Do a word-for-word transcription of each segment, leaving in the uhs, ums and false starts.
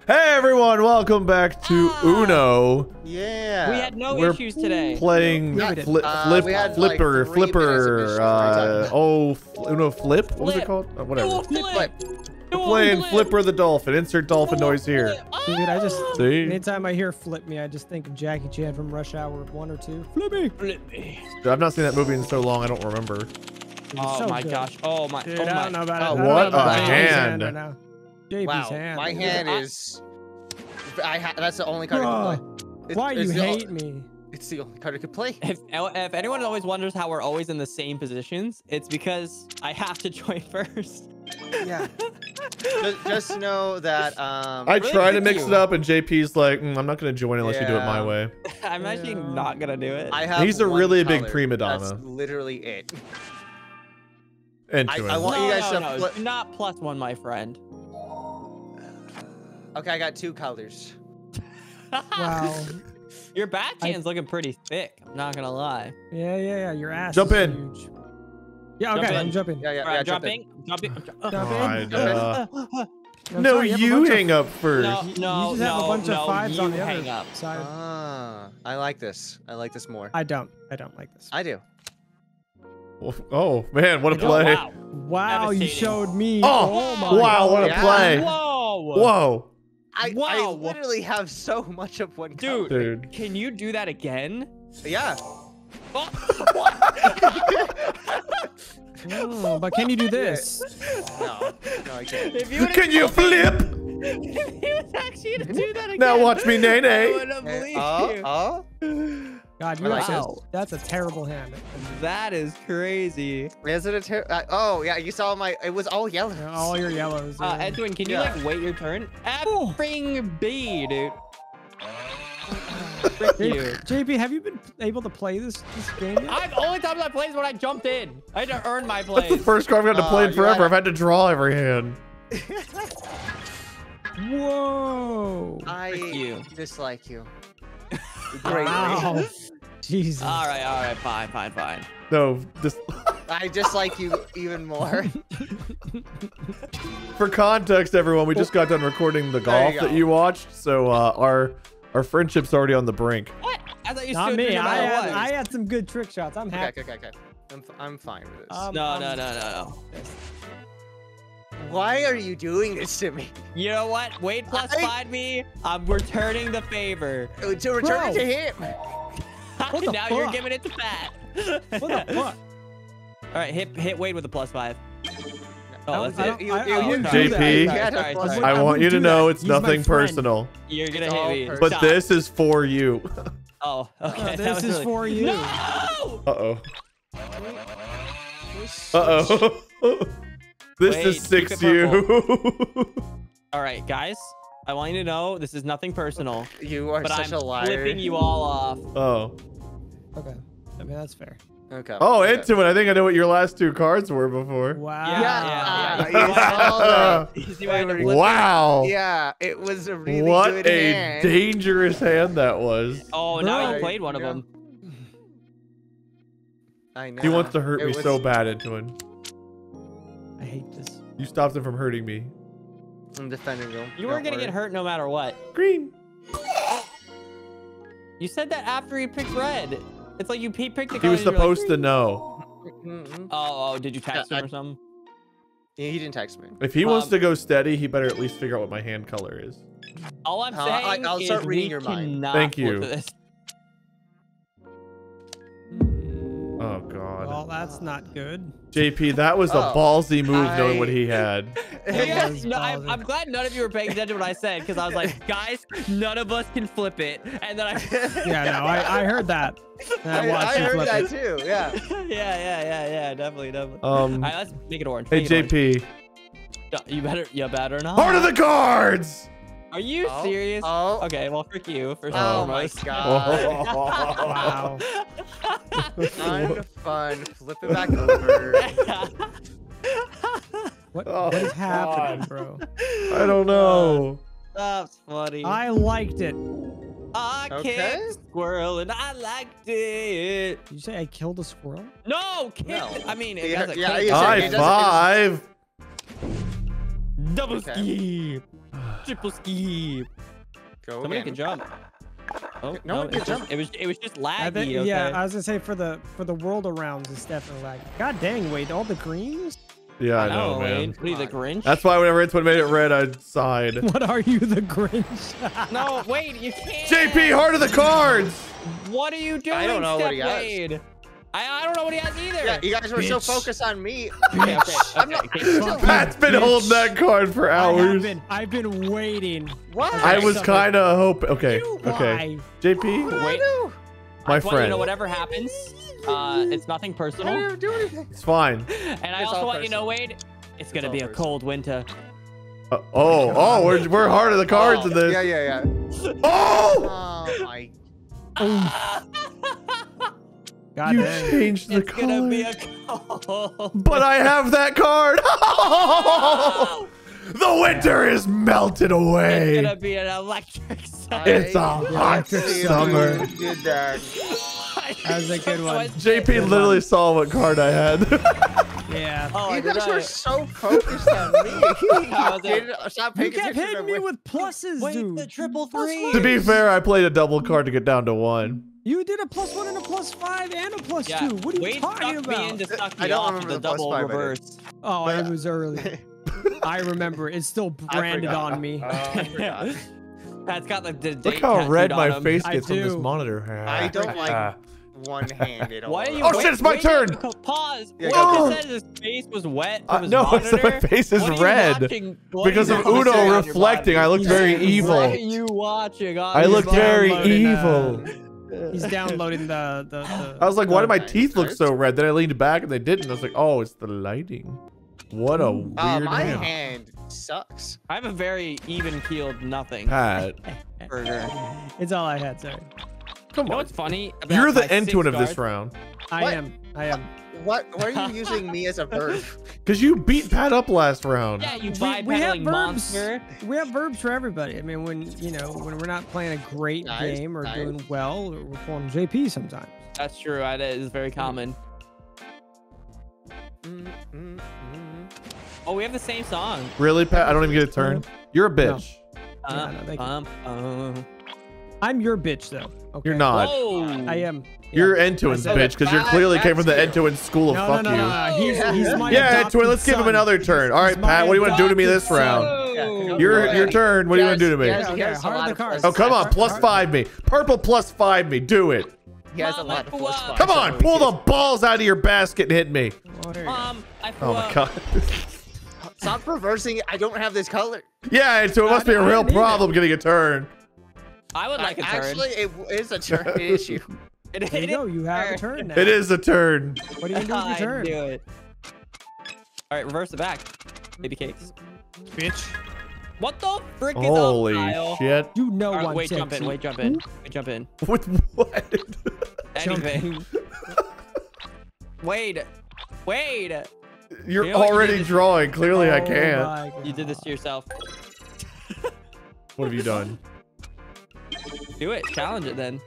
Hey everyone, welcome back to Ah. Uno. Yeah. We had no We're issues today. Playing Yeah, flip, uh, flip, we had, flipper, like, three flipper. minutes of Uh, issues. oh, fl- Uno flip. What was it Flip. called? Uh, whatever. Do a flip. Flip. Do a Playing flip. Flipper the Dolphin. Insert dolphin Do a noise here. flip. Ah! Dude, I just See? anytime I hear "flip me," I just think of Jackie Chan from Rush Hour one or two. Flip me. Flip me. I've not seen that movie in so long. I don't remember. Dude, it's Oh so my good. gosh. Oh my. Dude, oh I my. don't know about Oh, it. I don't what know about a J P's hand. right now. J P's Wow, hand. my Dude, hand I- is. I ha that's the only card I Bruh, can play. It's, Why it's you the hate o- me? It's the only card I can play. If, if anyone always wonders how we're always in the same positions, it's because I have to join first. Yeah. just, just know that. Um. I really try to pick mix you. it up, and J P's like, mm, I'm not going to join unless you do it my Yeah. way. I'm actually Yeah. not gonna do it. I have. He's a one really big color. prima That's donna. literally it. Into I- it. I want no, you guys no, to no, flip- do not plus one, my friend. Okay, I got two colors. Wow. Your backhand's I- looking pretty thick. I'm not gonna lie. Yeah, yeah, yeah. Your ass. Jump is in. Huge. Yeah, Jump okay, in. I'm jumping. Yeah, yeah, All right, yeah. I'm jump in. jumping. I'm jumping. I'm ju- uh, Jump in. God, Jump in. uh, I'm no, sorry, have a you bunch of- hang up first. No, You- no, you just have no, a bunch no, of fives you on the hang other up. side. Ah, I like this. I like this more. I don't. I don't like this. I do. Oh man, what a Oh, play! wow. Wow, you Devastating. showed me. Oh, my wow, God. what a Yeah. play! Whoa. Whoa, I, I Wow. literally have so much of one color. Dude, dude. can you do that again? Yeah. Oh, Oh, but can you do this? No, no, I can't. if you Can you flip? If he was actually gonna do that again. Now watch me, nay I nay. wouldn't Okay, believe Oh, you. oh. God, you I are like so, that's a terrible hand. That is crazy. Is it a ter uh, Oh, yeah, you saw my. It was all yellow. Yeah, all your yellows. Uh, yeah. Edwin, can you Yeah. like wait your turn? Oh. Effing B, dude. Frick J- you. J P, have you been able to play this this game yet? I've only time I played is when I jumped in. I had to earn my That's the plays. first card I've got to Oh, play in you forever. gotta- I've had to draw every hand. Whoa. I Frick you. dislike you. Greatly. Wow. Jesus. All right, all right, fine, fine, fine. No, just I dislike you even more. for context, everyone, we just got done recording the There golf you that go. you watched, so uh, our our friendship's already on the brink. What? I thought you Not stood me. no I matter had, what. I had some good trick shots. I'm Okay, happy. okay, okay, okay. I'm, f I'm fine with this. Um, no, um, no, no, no, no. Why are you doing this to me? You know what? Wait plus I- five me. I'm returning the favor. Uh, To return it Bro. to him. What the now you're fuck? giving it to Pat. What the fuck? All right, hit hit Wade with a plus five. Oh, I that's don't- it. You- I- you- I you- wouldn't J do that. P, Yeah, Sorry, plus sorry. I I want you wouldn't to do know that. it's He's my nothing friend. personal, You're gonna It's hit all me. personal. but Stop. this is for you. Oh, okay. Uh, that this was is really- for you. No! Uh oh. Uh oh. This Wait, is keep six it you. All right, guys. I want you to know this is nothing personal, You are but such I'm a liar. flipping you all off. Oh. Okay. I mean, that's fair. Okay. Oh, okay. into it. I think I know what your last two cards were before. Wow. Yeah, Yeah, yeah, yeah. you saw that. You see why I had to Wait, flip it? Wow. Yeah, it was a really What good a hand. dangerous hand that was. Oh, now Bro. you played one of Yeah. them. I know. He wants to hurt It me was- so bad, Antoine. I hate this. You stopped him from hurting me. I'm defending him. You were gonna get hurt no matter what. Green. You said that after he picked red. It's like you he picked the He was color and you're like, supposed to know. Mm-mm. Oh, oh, did you text Yeah, him I- or something? He he didn't text me. If he wants Um, to go steady, he better at least figure out what my hand color is. All I'm Uh, saying I- I'll is start reading we your mind. cannot Thank flip you. This. Oh God. Well, that's not good. J P, that was a Oh, ballsy move knowing I- what he had. Yeah, was no, I'm, ballsy. I'm glad none of you were paying attention to what I said because I was like, guys, none of us can flip it. And then I, Yeah, no, I, I heard that. And I I, watched I you heard flip that it. too. Yeah. yeah, yeah, yeah, yeah, definitely, definitely. Um, All right, let's make it orange. hey Make it J orange. P, No, You better, you better not. heart of the cards. Are you Oh, serious? Oh. Okay, well, frick you first and Oh my foremost. god. Wow. Kind of fun. Flip it back over. What, Oh, what is happening, bro? I don't know. That's funny. I liked it. I Okay. kicked a squirrel and I liked it. Did you say I killed a squirrel? No, kick. No. I mean, it Yeah, has a yeah, kick. you said High it doesn't- five. Double Okay. ski. Triple skip. Go Somebody again. can jump. Oh No no, one it can was, jump. just, it was it was just I laggy. think, okay? Yeah, I was gonna say for the for the world around, it's definitely like. God dang, wait, all the greens. Yeah, I know, man. Wayne. What are you, the Grinch? That's why whenever it's what made it red, I sighed. What are you, the Grinch? No, wait, you can't. J P, heart of the cards. What are you doing, I don't know Step what he has. Wade? I, I don't know what he has either. Yeah, you guys were so Bitch. focused on me. Okay, okay, I'm okay, not. okay. Pat's been Bitch. holding that card for I have hours. been, I've been waiting. What? I was Something. kind of hoping. Okay, You okay. why? J P, What did I Wait. do? my I just want you to friend. know whatever happens, uh, it's nothing I personal. didn't even do anything. It's fine. And I It's also all want you to know, personal. Wade, it's gonna all be a personal. cold winter. Uh, oh, oh, we're we're heart of the cards Oh, in this. Yeah, yeah, yeah. Oh, Oh my. God you dang. changed the It's gonna be color. a cold. But I have that card. The winter is melted It's away. gonna be an electric summer. It's a I hot see summer. you did that. That was a good one. J P literally saw what card I had. Yeah. Oh, I You did guys I- were so focused on me. How was You it? didn't stop You paying kept attention to hitting me me. with pluses, Wait, dude. the triple three. To be fair, I played a double card to get down to one. You did a plus one and a plus five and a plus Yeah, two. What are you Wade talking sucked me about? into suck I me don't off remember the the plus double five I did. reverse. Oh, But- it was early. I remember. It's still I branded forgot. on me. Oh, I forgot. Pat's got like the Look date how tattooed red on my him. face I gets on this do. monitor. I don't like one-handed. Why are you? Oh, shit, it's my wait, turn. wait, Pause. Yeah, Wade go. just said his face was wet Uh, from his no, monitor. my face is What are you red watching? What are because you of watching Uno on your reflecting. body? I looked very What are evil. you watching? On I your looked body? very downloading, evil. uh, He's downloading the the. the I was like, why do my Nice, teeth look nice. so red? Then I leaned back and they didn't. I was like, oh, it's the lighting. What a weird Uh, my hand. hand sucks. I have a very even keeled nothing Pat, burger. It's all I had. Sorry. come You know on. what's funny? about You're the my end six of this cards? round. I What? am. I am. What? Why are you using me as a verb? Because you beat Pat up last round. Yeah, you We, we have bipedling verbs. monster. We have verbs for everybody. I mean, when you know, when we're not playing a great Nice, game or nice. doing well, we're pulling J P sometimes. That's true. That is very common. Mm, mm, mm. Oh, we have the same song. Really, Pat? I don't even get a turn. You're a bitch. Yeah, Um, no, thank you. um, um. I'm your bitch, though. Okay. You're not. Whoa. I am. Yeah. You're Entuin's I said bitch because you Pat- clearly came from the Pat's you. Entuin school of No, fuck no, no, you. no, no. He's, he's my Yeah, adopted Entuin, let's give him son. another turn. All right, He's my Pat, what do you want to do to me adopted this son. round? Oh. Your your turn. What do you want to do to me? Yes, Okay, he has a heart of lot the of cards. plus Oh, come on, Heart- plus heart- five me. Purple plus five me. Do it. He has a Mom, lot I of flew plus up. five. Come so on, he pull the can- balls out of your basket and hit me. Oh, there you go. Mom, I flew Oh my up. god. Stop reversing it. I don't have this color. Yeah, so it must be a I real didn't either. problem getting a turn. I would like a turn. Actually, it is a turn issue. It, There you it go. is You have a fair. turn now. It is a turn. What are you gonna do with your I turn? do it. All right, reverse it back. Baby cakes. Bitch. What the frick is Holy up, Kyle? shit. You know All right, one wait, sexy. jump in. Wait, jump in. Wait, jump in. With what? Anything. Wade. Wade. You're You know what you already did this- drawing. Clearly, I Oh can't. my You did this to yourself. What have you done? Do it. Challenge it then.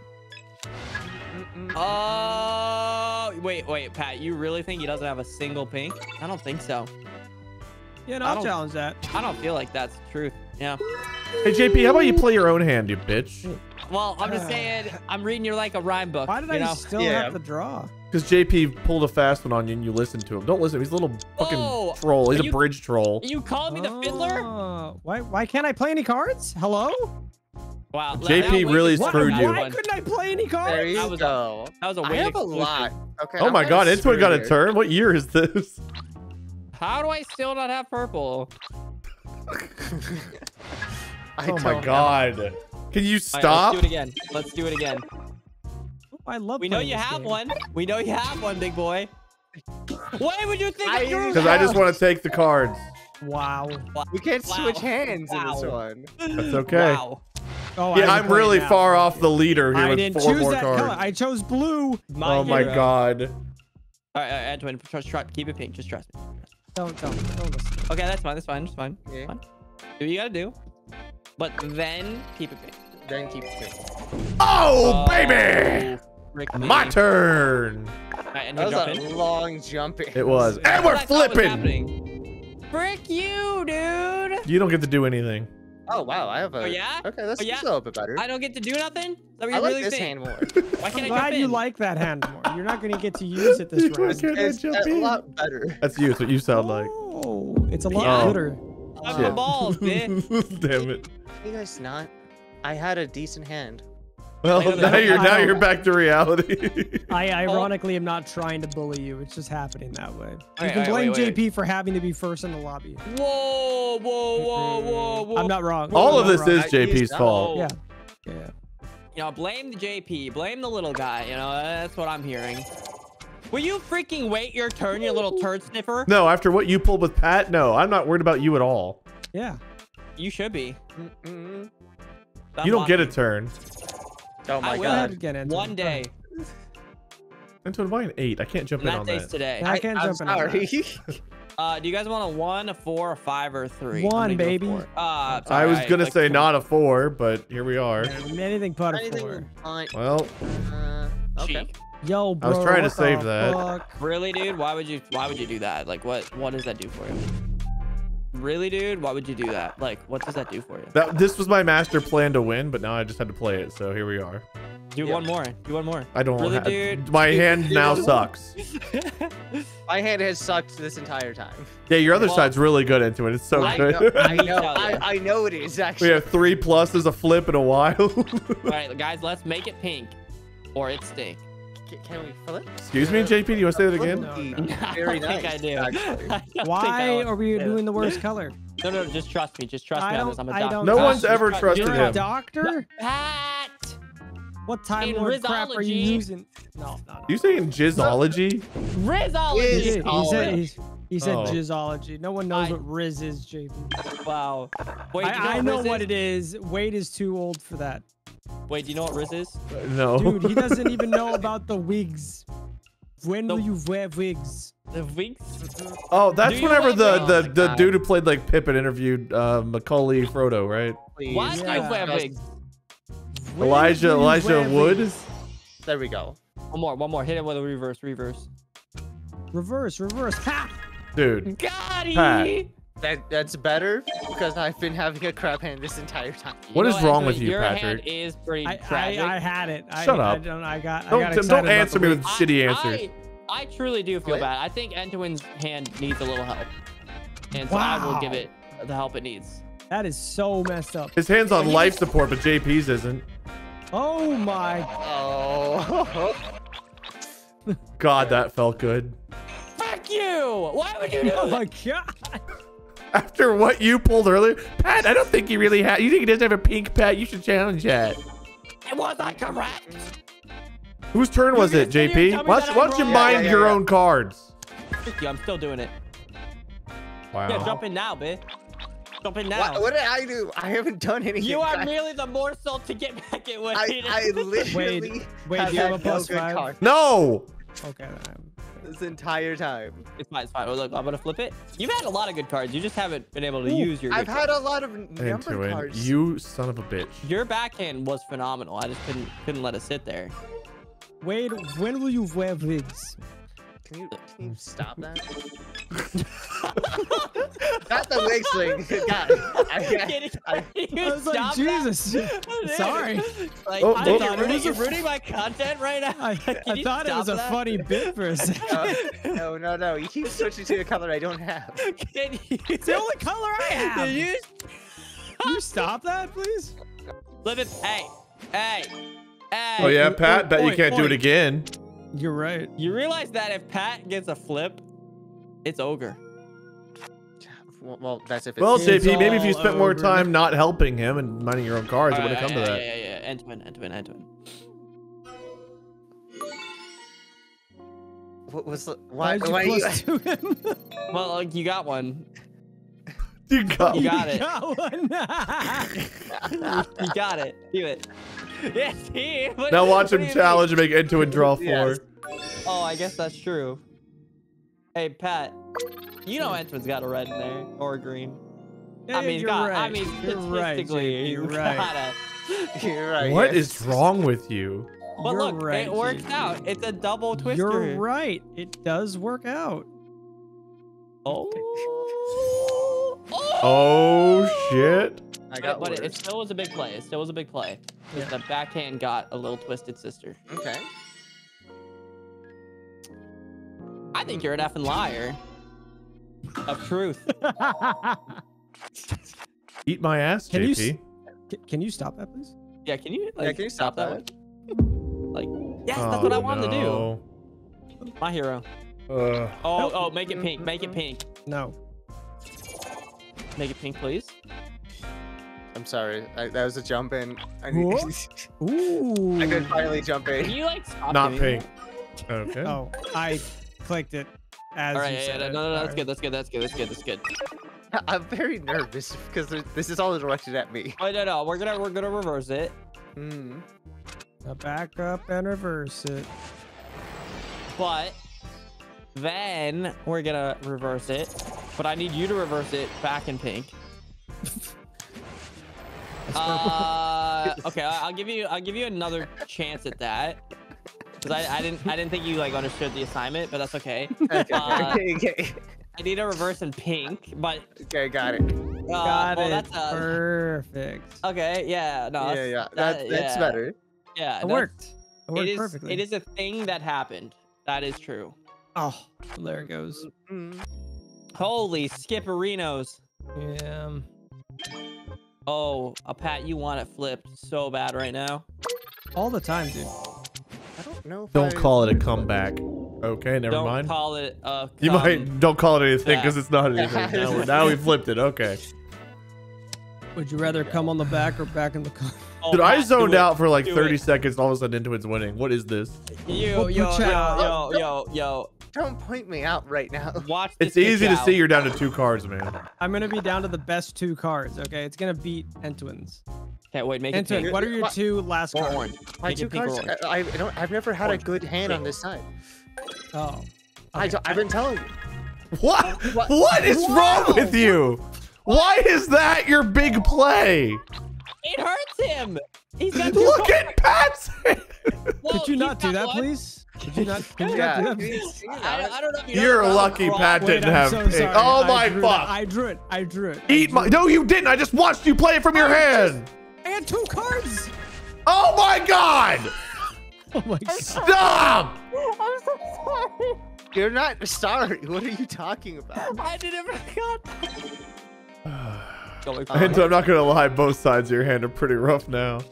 Oh, wait, wait, Pat. You really think he doesn't have a single pink? I don't think so. Yeah, no, I I'll don't- challenge that. I don't feel like that's the truth. Yeah. Hey, J P, how about you play your own hand, you bitch? Well, I'm just saying, I'm reading you like a rhyme book. Why did you I know? still Yeah. have to draw? Because J P pulled a fast one on you and you listened to him. Don't listen. He's a little fucking Oh, troll. He's are a you- bridge troll. You calling me the fiddler? Oh, why? Why can't I play any cards? Hello? Wow. J P that was really just Why, screwed that you. why one. couldn't I play any cards? There you That was a- go. That was a I weird have a exclusive. lot. Okay. Oh I'm my kinda god, Entuin got a screwed turn? What year is this? How do I still not have purple? here. I Oh my don't god. Can you All right, stop? let's do it again. Let's do it again. I love. We know playing you this have game. one. We know you have one, big boy. Why would you think I- I drew Because I just want to take the cards. Wow. We can't Wow. switch hands in this Wow. one. That's okay. Wow. Oh, Yeah, I I'm can play really now. far off the leader here I with didn't four choose more that cards. color. I chose blue. Oh my hero. god. All right, all right, Antoine, trust, trust, keep it pink. Just trust me. Don't, don't, don't listen. Okay, that's fine. That's fine. That's fine. Yeah. Fine. Do what you gotta do. But then keep it pink. Then keep it pink. Oh, baby! Frick My me. turn. All right, and That he'll was jump a in. long jump in. It was. And That's we're what I thought was flipping. happening. Frick you, dude. You don't get to do anything. Oh wow, I have a. Oh, yeah? Okay, that's Oh, yeah? a little bit better. I don't get to do nothing? Is that what I you like really this think? hand more. Why I'm can't I glad jump you in? like that hand more. You're not going to get to use it this You round. can't It's jump a in. lot better. That's you. That's what you sound like. Oh, it's a lot Yeah. gooder. I'm Shit. the balls, bitch. Damn it. You guys not? I had a decent hand. Well, I don't now know. you're I now don't- you're back to reality. I ironically am not trying to bully you. It's just happening that way. You Wait, can wait, blame wait, wait. J P for having to be first in the lobby. Whoa, whoa, whoa, whoa, whoa. I'm not wrong. All I'm of not this wrong. is I J P's used- fault. Yeah. Yeah. You know, blame the J P. Blame the little guy. You know, that's what I'm hearing. Will you freaking wait your turn, you little turd sniffer? No, after what you pulled with Pat, no, I'm not worried about you at all. Yeah. You should be. Mm-mm. I'm You don't get a watching. turn. Oh my I will. Go ahead god. again, Anton. One day. Antoine, why an eight? I can't jump And in that on day's that. today. I can't I'm jump in on sorry. Uh, do you guys want a one, a four, a five, or a three? One, I'm gonna go baby. four. Uh, I was alright, gonna like say four. not a four, but here we are. Anything but a Anything four. fine. Well, Uh, okay. Cheek. Yo, bro. I was trying to what save the that. fuck? Really, dude? Why would you? Why would you do that? Like, what? What does that do for you? Really, dude? Why would you do that? Like, what does that do for you? that this was my master plan to win, but now I just had to play it. So here we are. Do Yeah. one more. Do one more. I don't. Really, ha- dude? My Dude, hand dude. now sucks. My hand has sucked this entire time. Yeah, your other Well, side's really good into it. It's so I good. know, I Let me know, tell I, you. I know it is we actually. have three pluses, a flip, and a wild. All right, guys, let's make it pink, or it stink. C- Can we flip? Excuse me, J P. Do you want to say that again? No, Flip no. would be I Very don't think nice. I do. actually. I don't think Why I are we do. doing the worst color? No, no, just trust me. Just trust I me on don't- this. I'm a I doctor. don't No trust one's you. ever Just trusted You're him. a doctor? Pat. What time In lord crap are you Rizology. using? No, no, no. You saying jizzology? He Rizology. did. He Oh. said, he, he said Oh. jizzology. No one knows I- what Riz is, J P. Wow. Wait, do you know I, I what know Riz what is? it is. Wade is too old for that. Wait, do you know what Riz is? No. Dude, he doesn't even know about the wigs. When The- will you wear wigs? The Winks? Oh, that's Do you whenever like the Riz? the, Oh my the God. dude who played like Pippin interviewed uh, Macaulay Frodo, right? Please. Why do you Yeah. wear Just- wigs? When Elijah will you Elijah wear Wood. wigs? There we go. One more, one more. Hit it with a reverse, reverse. Reverse, reverse. Ha! Dude, Got it. Pat. That that's better because I've been having a crap hand this entire time. What You is know, wrong Anthony, with you, your Patrick? hand is pretty I, I, tragic. I had it. I, Shut I up. don't, I got, I Don't- got don't excited about answer the me wigs. with shitty answers. I, I truly do feel What? bad. I think Antoine's hand needs a little help. And so I will give Wow. it the help it needs. That is so messed up. His hand's on He life just- support, but J P's isn't. Oh my. Oh. God, that felt good. Fuck you! Why would you do Oh that? my god. After what you pulled earlier, Pat, I don't think he really had. You think he doesn't have a pink Pat? You should challenge that. Was I correct? Whose turn was You're it, gonna sit J here P? and tell me Why that don't I'm why don't you wrong? mind Yeah, yeah, your yeah. own cards? Fuck you, I'm still doing it. Wow. Yeah, jump in now, bitch. Jump in now. What, what did I do? I haven't done anything. You are I, merely the morsel to get back at Wade. I, I literally Wade, Wade, have do you have had a plus no good five? card No. Okay. I'm- this entire time. It's fine, it's fine. Oh, look, I'm gonna flip it. You've had a lot of good cards. You just haven't been able to Ooh, use your good I've had cards. a lot of number Into it. cards. You son of a bitch. Your backhand was phenomenal. I just couldn't couldn't let it sit there. Wade, when will you wear wigs? Can you, can you stop that? Not the wig sling. God, I, Can you- I, can you I was like, stop that? Jesus. Dude, Sorry. Like, Oh, I oh. thought it was You're ruining my content right now. I, Can I you thought it was a stop that? funny bit for a second. no, no, no, no. You keep switching to a color I don't have. Can you? It's the only color I have. Can you Can you stop that, please? flip it? Hey, hey, hey. Oh yeah, Oi, Pat. oi, Bet you oi, can't do oi. it again. You're right. You realize that if Pat gets a flip, it's ogre. Well, well that's if it's. Well, It's J P, maybe if you all spent more over. time not helping him and minding your own cards, it would have Alright, come to yeah, that. Yeah, yeah, yeah. End to end, end to end, end to end. What was the, Why why? did you Why, you, plus two him? Well, like, you got one. You got You got it. Got one. You got it. Do it. Yes, he. What- Now watch what do him you challenge and make into and draw four. Yes. mean? Oh, I guess that's true. Hey, Pat. You know Antoine's got a red in there or a green. Yeah, I mean, you're God, right. I mean, You're right, statistically, J P, you you're right. gotta. You're right. What yes. is wrong with you? But You're look, right, it works J P. out. It's a double twister. You're right. It does work out. Oh. Oh shit! I But, got but it, worse. it still was a big play. It still was a big play. Yeah. The backhand got a little twisted, sister. Okay. I think you're an effing liar. Of truth. Eat my ass, Can you J P. C- Can you stop that, please? Yeah, can you like Yeah, can you stop that? one? Like, yes, that's what I wanted to no. do. My hero. do. Uh, Oh, oh, make it pink. Make it pink. No. Make it pink, please. I'm sorry. I, that was a jump in. I, What? need, Ooh. I could finally jump Can in. you like stop not doing pink. Okay. Oh, I clicked it as All right, you yeah, said yeah, it. no, no, no, that's Sorry. good. That's good. That's good. That's good. That's good. I'm very nervous because there- this is all directed at me. Oh no, no, we're gonna we're gonna reverse it. Hmm. Now back up and reverse it. But then we're gonna reverse it. But I need you to reverse it back in pink. Uh, okay, I- I'll give you I'll give you another chance at that. Cause I, I didn't I didn't think you like understood the assignment, but that's okay. Okay, Uh, okay, okay. I need a reverse in pink, but Okay, got it. uh, Got well, it. that's uh, Perfect. okay. Yeah, no, Yeah, that's- yeah. that- That, that's yeah, better. Yeah, It that's- worked. It It worked is. perfectly. It is a thing that happened. That is true. Oh, there it goes. Mm. Holy skipperinos! Yeah. Oh, a Pat, you want it flipped so bad right now. All the time, dude. I don't know. If Don't I... call it a comeback. Okay, never Don't mind. call it a. You cum- might don't call it anything back. because it's not anything. Now, we- now we flipped it. Okay. Would you rather come on the back or back in the car? Oh, Dude, I Pat, zoned do it. out for like Do thirty it. seconds. All of a sudden, Intuit's winning. What is this? Yo, yo, yo, Watch yo, out. yo, yo. Don't point me out right now. Watch this. It's easy to kick see out. you're down to two cards, man. I'm gonna be down to the best two cards. Okay, it's gonna beat Entwins. Okay, wait, make it Entwin, pink. what are your What? two last Or cards? orange. My Make two it pink or cards. orange. I, I don't. I've never had Orange. a good hand on Pink. this side. Oh. I don't, I've been telling you. What? What? What is Wow. wrong with you? Why is that your big play? It hurts him. He's got two Look cards. at Pat's. Well, Could you he's not do got that, one. please? Could you not? Could you Yeah. not do that, you- please? you know, I, I don't know if you know You're the lucky wrong- Pat Wait, didn't I'm have so pink. sorry. Oh I my drew fuck. It. I drew it. I drew it. I Eat my. drew it. No, you didn't. I just watched you play it from your hand. I had two cards. Oh my god. Oh my god. Stop. I'm so sorry. You're not sorry. What are you talking about? I didn't forgot. Go away from And me. I'm not gonna lie, both sides of your hand are pretty rough now.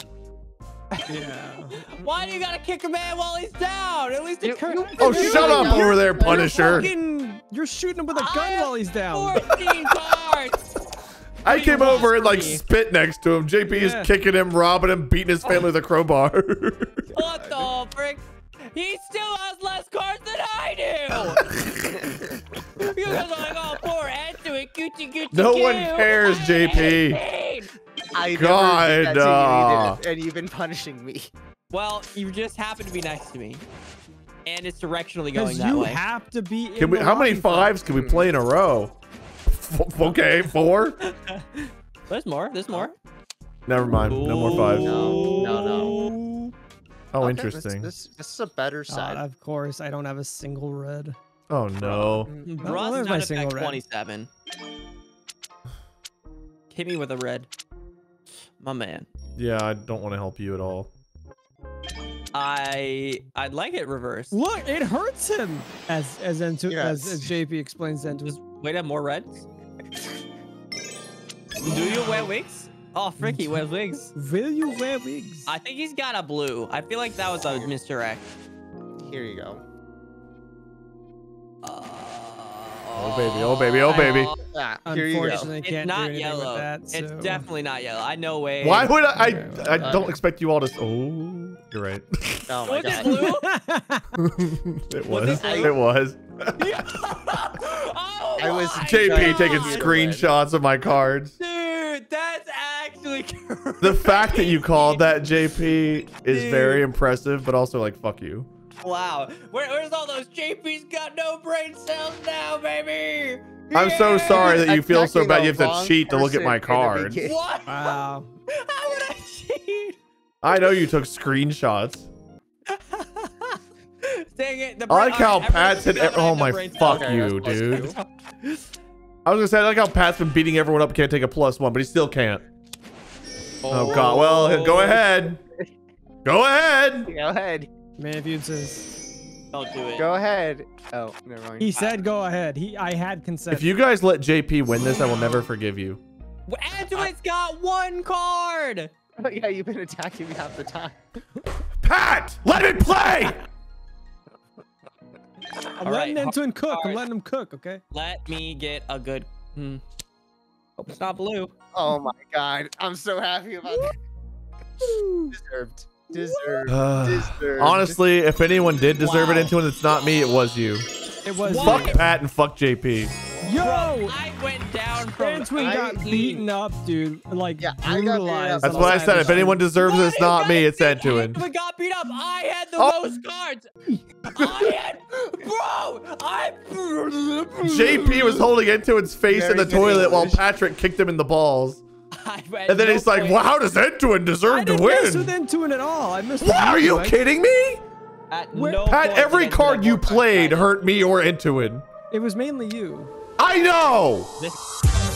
Yeah. Why do you gotta kick a man while he's down? At least You- it cur- you- Oh, You're shut up really over there, not- Punisher. Fucking, you're shooting him with a gun I while he's down. fourteen cards. I What do you came over want and like from me? spit next to him. J P Yeah. is kicking him, robbing him, beating his family with a crowbar. What the frick? He still has less cards than I do. You guys are like, oh, poor Anthony, coochie coochie. No one coo. cares, I J P. eighteen. I God, never did that to you uh. either, and you've been punishing me. Well, you just happen to be nice to me, and it's directionally going Because that you way. have to be. In Can we? the How many line. fives can we play in a row? F- okay, four. There's more. There's more. Never mind. No more fives. No, no, no. Oh, Okay, interesting. This, this, this is a better God, side. of course, I don't have a single red. Oh no. Mm, Oh, Ross there's is my not single effect red. twenty-seven. Hit me with a red. My man. Yeah, I don't want to help you at all. I I'd like it reversed. Look, it hurts him. As as Entu, as, Yes. as J P explains to Entu. Just wait, have more reds. Do you wear wigs? Oh, frick, he wears wigs. Will you wear wigs? I think he's got a blue. I feel like that was a misdirect. Here you go. Uh, Oh baby, oh baby, oh baby. Ah, here you go. Unfortunately, It's can't do not anything yellow. with that. It's so- definitely not yellow. I know way. Why would I? I, Okay, I well, don't okay. expect you all to. Oh, you're right. Oh my Was it god. blue? it Was was. it It was. Oh I was my J P God. taking God. screenshots of my cards. Dude, that's actually crazy. The fact that you called that J P is Dude. very impressive, but also like fuck you. Wow. Where, where's all those J P's got no brain cells now, baby? I'm so Yeah. sorry that you feel so Attacking bad the you have to wrong cheat to look at person my in the cards. beginning. What? Wow. How would I cheat? I know you took screenshots. Dang it. The I like brain- how alright, Pat said, everyone- "Oh everyone my has no brain fuck cells. you, Okay, that's dude." plus two. I was gonna say I like how Pat's been beating everyone up, can't take a plus one, but he still can't. Oh God. Well, go ahead. Go ahead. Go ahead. Matthew says. Don't do it. Go ahead. Oh, never mind. He said go ahead. He I had consent. If you guys let J P win this, I will never forgive you. Antoine's got one card. Oh, yeah, you've been attacking me half the time. Pat, let me play. I'm All letting right, Antoine cook. I'm hard. letting him cook, okay? Let me get a good. Hmm. Hope it's not blue. Oh my god. I'm so happy about that. Deserved. Deserved. Uh, Deserved. Honestly, if anyone did deserve Wow. it into it, it's not me. It was you. It was. What? Fuck Pat and fuck J P. Yo! I went down from. Antoine I- got beaten up, dude. Like, Yeah, I got beaten up. brutalized. That's on what I the said. side If of anyone deserves it, it's not me. It's Antoine. I got beat up. I had the Oh. most cards. I had, bro. I. J P was holding Antoine's face Very in the good toilet while English. Patrick kicked him in the balls. I And then he's like, well, how does Antoine I deserve to didn't mess with win? Antoine at all. I missed. What, are you kidding me? At Where- no Pat, point every did I card get you more cards played than hurt me or Antoine. It was mainly you. I know. This